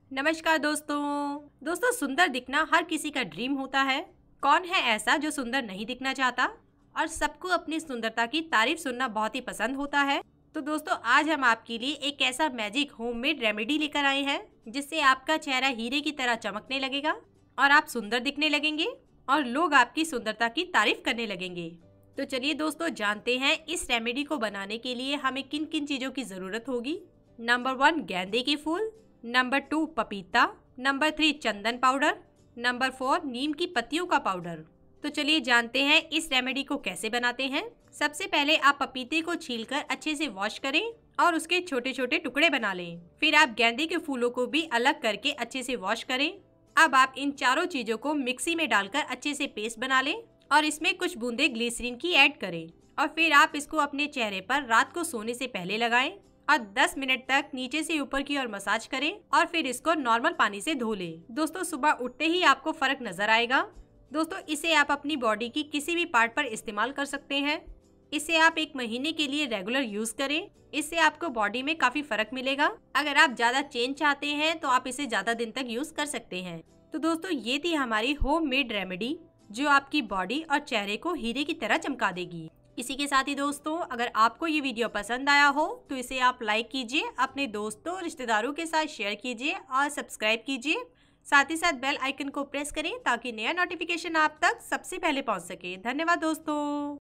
नमस्कार दोस्तों सुंदर दिखना हर किसी का ड्रीम होता है। कौन है ऐसा जो सुंदर नहीं दिखना चाहता। और सबको अपनी सुंदरता की तारीफ सुनना बहुत ही पसंद होता है। तो दोस्तों आज हम आपके लिए एक ऐसा मैजिक होममेड रेमेडी लेकर आए हैं जिससे आपका चेहरा हीरे की तरह चमकने लगेगा और आप सुंदर दिखने लगेंगे और लोग आपकी सुंदरता की तारीफ करने लगेंगे। तो चलिए दोस्तों जानते हैं इस रेमेडी को बनाने के लिए हमें किन किन चीजों की जरूरत होगी। नंबर 1 गेंदे के फूल, नंबर 2 पपीता, नंबर 3 चंदन पाउडर, नंबर 4 नीम की पत्तियों का पाउडर। तो चलिए जानते हैं इस रेमेडी को कैसे बनाते हैं। सबसे पहले आप पपीते को छीलकर अच्छे से वॉश करें और उसके छोटे छोटे टुकड़े बना लें। फिर आप गेंदे के फूलों को भी अलग करके अच्छे से वॉश करें। अब आप इन चारों चीजों को मिक्सी में डालकर अच्छे से पेस्ट बना लें और इसमें कुछ बूंदे ग्लिसरीन की ऐड करें और फिर आप इसको अपने चेहरे पर रात को सोने से पहले लगाएं और 10 मिनट तक नीचे से ऊपर की ओर मसाज करें और फिर इसको नॉर्मल पानी से धो लें। दोस्तों सुबह उठते ही आपको फर्क नजर आएगा। दोस्तों इसे आप अपनी बॉडी की किसी भी पार्ट पर इस्तेमाल कर सकते हैं। इसे आप 1 महीने के लिए रेगुलर यूज करें। इससे आपको बॉडी में काफी फर्क मिलेगा। अगर आप ज्यादा चेंज चाहते हैं तो आप इसे ज्यादा दिन तक यूज कर सकते हैं। तो दोस्तों ये थी हमारी होममेड रेमेडी जो आपकी बॉडी और चेहरे को हीरे की तरह चमका देगी। इसी के साथ ही दोस्तों अगर आपको ये वीडियो पसंद आया हो तो इसे आप लाइक कीजिए, अपने दोस्तों और रिश्तेदारों के साथ शेयर कीजिए और सब्सक्राइब कीजिए। साथ ही साथ बेल आइकन को प्रेस करें ताकि नया नोटिफिकेशन आप तक सबसे पहले पहुंच सके। धन्यवाद दोस्तों।